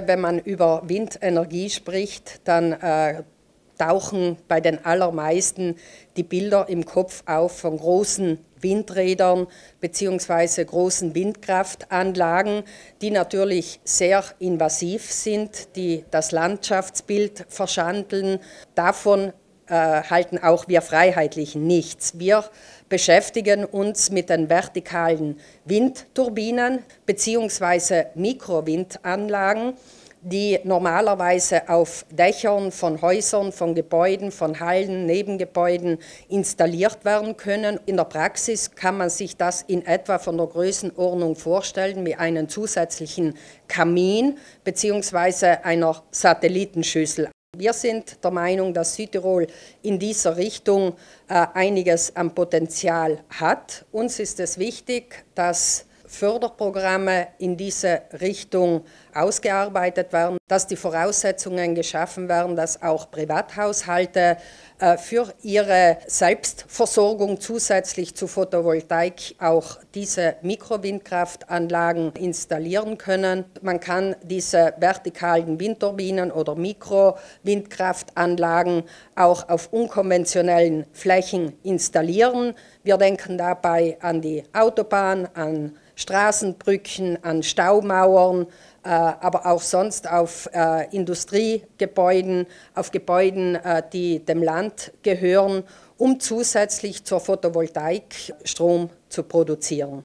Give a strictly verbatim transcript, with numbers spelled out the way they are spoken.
Wenn man über Windenergie spricht, dann äh, tauchen bei den allermeisten die Bilder im Kopf auf von großen Windrädern bzw. großen Windkraftanlagen, die natürlich sehr invasiv sind, die das Landschaftsbild verschandeln. Davon äh, halten auch wir Freiheitlichen nichts. Wir beschäftigen uns mit den vertikalen Windturbinen bzw. Mikrowindanlagen, die normalerweise auf Dächern von Häusern, von Gebäuden, von Hallen, Nebengebäuden installiert werden können. In der Praxis kann man sich das in etwa von der Größenordnung vorstellen wie einen zusätzlichen Kamin bzw. einer Satellitenschüssel. Wir sind der Meinung, dass Südtirol in dieser Richtung äh, einiges an Potenzial hat. Uns ist es wichtig, dass Förderprogramme in diese Richtung ausgearbeitet werden, dass die Voraussetzungen geschaffen werden, dass auch Privathaushalte äh, für ihre Selbstversorgung zusätzlich zu Photovoltaik auch diese Mikrowindkraftanlagen installieren können. Man kann diese vertikalen Windturbinen oder Mikrowindkraftanlagen auch auf unkonventionellen Flächen installieren. Wir denken dabei an die Autobahn, an Straßenbrücken, an Staumauern, äh, aber auch sonst auf äh, Industriegebäuden, auf Gebäuden, äh, die dem Land gehören, um zusätzlich zur Photovoltaik Strom zu produzieren.